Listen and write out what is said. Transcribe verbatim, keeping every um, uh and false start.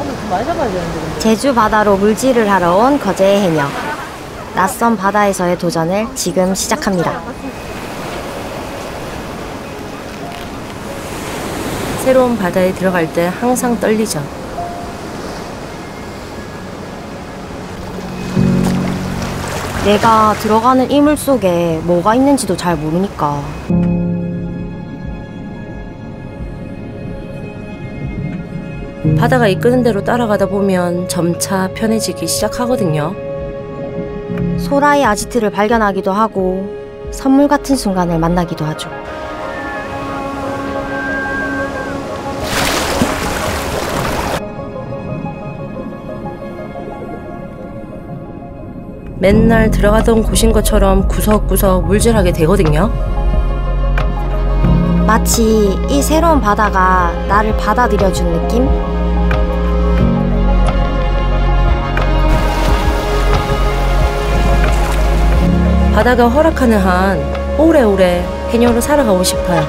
제주 바다로 물질을 하러 온 거제의 해녀. 낯선 바다에서의 도전을 지금 시작합니다. 새로운 바다에 들어갈 때 항상 떨리죠. 내가 들어가는 이물 속에 뭐가 있는지도 잘 모르니까. 바다가 이끄는 대로 따라가다 보면 점차 편해지기 시작하거든요. 소라의 아지트를 발견하기도 하고 선물 같은 순간을 만나기도 하죠. 맨날 들어가던 곳인 것처럼 구석구석 물질하게 되거든요. 마치 이 새로운 바다가 나를 받아들여준 느낌? 바다가 허락하는 한 오래오래 해녀로 살아가고 싶어요.